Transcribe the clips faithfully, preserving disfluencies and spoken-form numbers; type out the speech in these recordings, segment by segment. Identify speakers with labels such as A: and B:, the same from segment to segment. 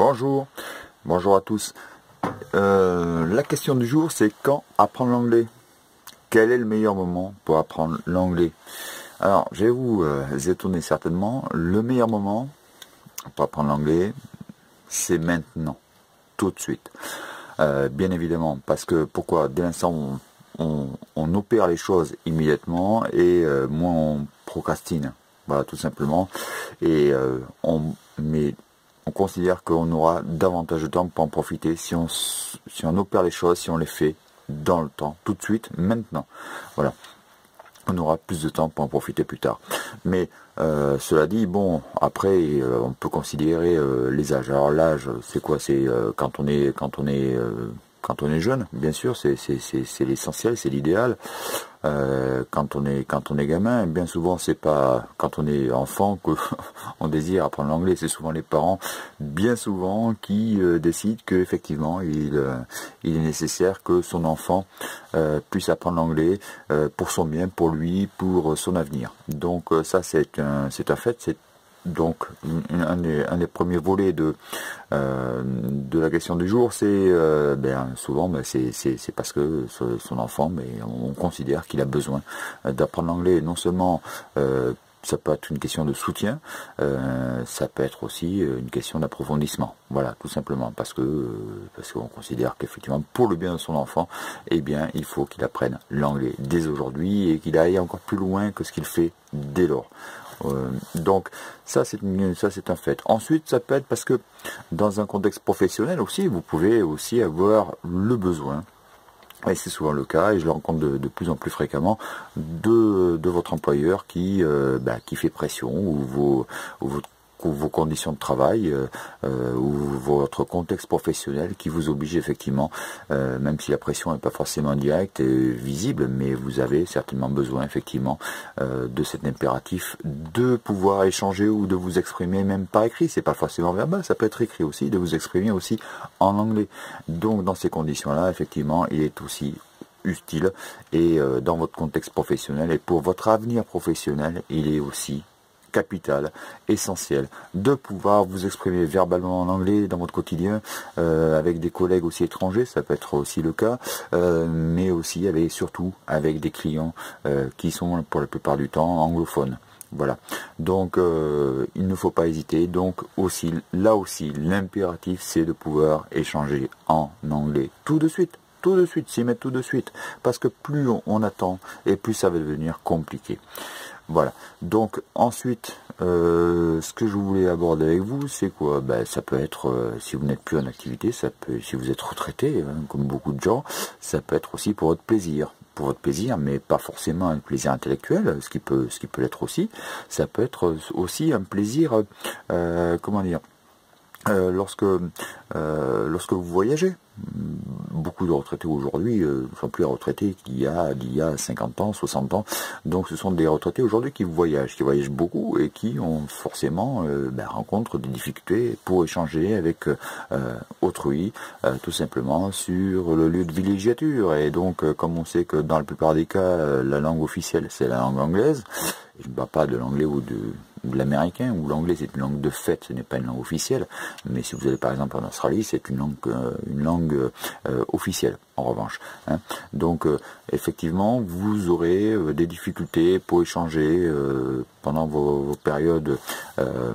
A: Bonjour, bonjour à tous. Euh, la question du jour, c'est quand apprendre l'anglais? Quel est le meilleur moment pour apprendre l'anglais? Alors, je vais vous euh, étonner certainement. Le meilleur moment pour apprendre l'anglais, c'est maintenant, tout de suite. Euh, bien évidemment, parce que pourquoi? Dès l'instant où on, on, on opère les choses immédiatement et euh, moins on procrastine. Voilà, tout simplement. Et euh, on met on considère qu'on aura davantage de temps pour en profiter si on, si on opère les choses, si on les fait dans le temps, tout de suite, maintenant. Voilà. On aura plus de temps pour en profiter plus tard. Mais euh, cela dit, bon, après, euh, on peut considérer euh, les âges. Alors l'âge, c'est quoi? C'est euh, quand on est quand on est euh, quand on est jeune, bien sûr, c'est c'est l'essentiel, c'est l'idéal. Euh, quand on est quand on est gamin, bien souvent c'est pas quand on est enfant que on désire apprendre l'anglais, c'est souvent les parents, bien souvent, qui euh, décident que effectivement il euh, il est nécessaire que son enfant euh, puisse apprendre l'anglais euh, pour son bien, pour lui, pour son avenir. Donc euh, ça c'est un c'est un fait, c'est donc un des, un des premiers volets de euh, de la question du jour, c'est euh, ben, souvent ben, c'est parce que son enfant, mais ben, on considère qu'il a besoin d'apprendre l'anglais. Non seulement euh, ça peut être une question de soutien, euh, ça peut être aussi une question d'approfondissement. Voilà, tout simplement parce que parce qu'on considère qu'effectivement pour le bien de son enfant, eh bien il faut qu'il apprenne l'anglais dès aujourd'hui et qu'il aille encore plus loin que ce qu'il fait dès lors. Euh, donc ça c'est ça c'est un fait. Ensuite ça peut être parce que dans un contexte professionnel aussi vous pouvez aussi avoir le besoin, et c'est souvent le cas et je le rencontre de, de plus en plus fréquemment, de, de votre employeur qui, euh, bah, qui fait pression ou vos, ou votre ou vos conditions de travail euh, euh, ou votre contexte professionnel qui vous oblige effectivement, euh, même si la pression n'est pas forcément directe et visible, mais vous avez certainement besoin effectivement euh, de cet impératif de pouvoir échanger ou de vous exprimer même par écrit. C'est pas forcément verbal, ça peut être écrit aussi, de vous exprimer aussi en anglais. Donc dans ces conditions-là, effectivement, il est aussi utile et euh, dans votre contexte professionnel et pour votre avenir professionnel, il est aussi capital, essentiel, de pouvoir vous exprimer verbalement en anglais dans votre quotidien, euh, avec des collègues aussi étrangers, ça peut être aussi le cas, euh, mais aussi avec, surtout avec des clients euh, qui sont pour la plupart du temps anglophones. Voilà, donc euh, il ne faut pas hésiter. Donc aussi, là aussi, l'impératif c'est de pouvoir échanger en anglais tout de suite. Tout de suite, s'y mettre tout de suite, parce que plus on, on attend et plus ça va devenir compliqué. Voilà, donc ensuite, euh, ce que je voulais aborder avec vous, c'est quoi? Ben, ça peut être, euh, si vous n'êtes plus en activité, ça peut, si vous êtes retraité, hein, comme beaucoup de gens, ça peut être aussi pour votre plaisir. Pour votre plaisir, mais pas forcément un plaisir intellectuel, ce qui peut, ce qui peut l'être aussi. Ça peut être aussi un plaisir, euh, comment dire, euh, lorsque, euh, lorsque vous voyagez. Beaucoup de retraités aujourd'hui ne euh, sont plus retraités qu'il y a d'il y a cinquante ans, soixante ans. Donc ce sont des retraités aujourd'hui qui voyagent, qui voyagent beaucoup et qui ont forcément euh, ben, rencontrent des difficultés pour échanger avec euh, autrui, euh, tout simplement sur le lieu de villégiature. Et donc euh, comme on sait que dans la plupart des cas, euh, la langue officielle c'est la langue anglaise, et je ne parle pas de l'anglais ou de de l'américain, où l'anglais c'est une langue de fait, ce n'est pas une langue officielle, mais si vous allez par exemple en Australie, c'est une langue, euh, une langue euh, officielle, en revanche. Hein. Donc euh, effectivement, vous aurez euh, des difficultés pour échanger euh, pendant vos, vos périodes euh,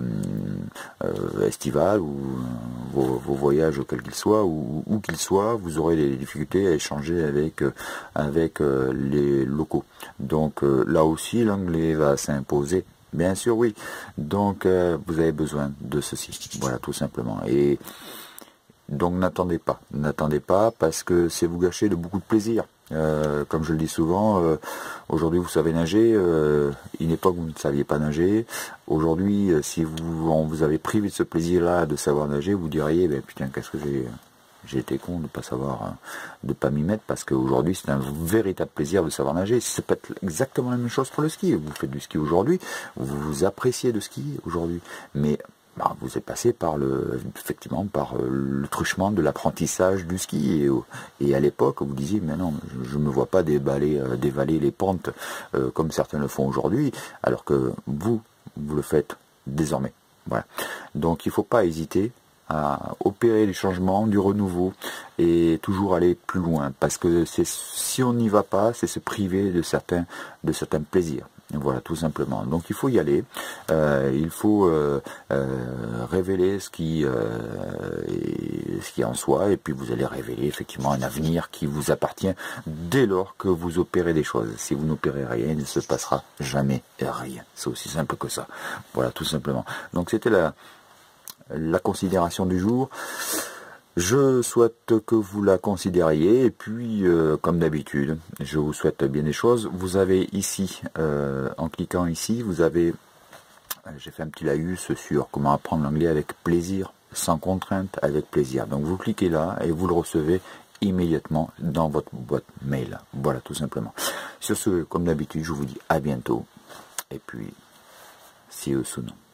A: euh, estivales ou vos, vos voyages, quels qu'ils soient, ou où qu'ils soient, vous aurez des difficultés à échanger avec, euh, avec euh, les locaux. Donc euh, là aussi, l'anglais va s'imposer. Bien sûr, oui. Donc, euh, vous avez besoin de ceci. Voilà, tout simplement. Et donc, n'attendez pas. N'attendez pas parce que c'est vous gâcher de beaucoup de plaisir. Euh, comme je le dis souvent, euh, aujourd'hui vous savez nager, euh, une époque vous ne saviez pas nager. Aujourd'hui, euh, si vous, on vous avez privé de ce plaisir-là de savoir nager, vous diriez, ben putain, qu'est-ce que j'ai... J'ai été con de ne pas savoir, de pas m'y mettre, parce qu'aujourd'hui c'est un véritable plaisir de savoir nager. Ça peut être exactement la même chose pour le ski. Vous faites du ski aujourd'hui, vous appréciez de ski aujourd'hui, mais bah, vous êtes passé par le, effectivement, par le truchement de l'apprentissage du ski. Et, et à l'époque, vous disiez, mais non, je ne me vois pas dévaler, euh, dévaler les pentes euh, comme certains le font aujourd'hui, alors que vous, vous le faites désormais. Voilà. Donc il ne faut pas hésiter. à opérer les changements, du renouveau et toujours aller plus loin. Parce que c'est si on n'y va pas, c'est se priver de certains, de certains plaisirs. Voilà, tout simplement. Donc il faut y aller, euh, il faut euh, euh, révéler ce qui, euh, est, ce qui est en soi, et puis vous allez révéler effectivement un avenir qui vous appartient dès lors que vous opérez des choses. Si vous n'opérez rien, il ne se passera jamais rien. C'est aussi simple que ça. Voilà, tout simplement. Donc c'était la, la considération du jour. Je souhaite que vous la considériez et puis euh, comme d'habitude je vous souhaite bien des choses. Vous avez ici euh, en cliquant ici vous avez j'ai fait un petit laïus sur comment apprendre l'anglais avec plaisir, sans contrainte, avec plaisir. Donc vous cliquez là et vous le recevez immédiatement dans votre boîte mail. Voilà, tout simplement. Sur ce, comme d'habitude, je vous dis à bientôt et puis see you soon.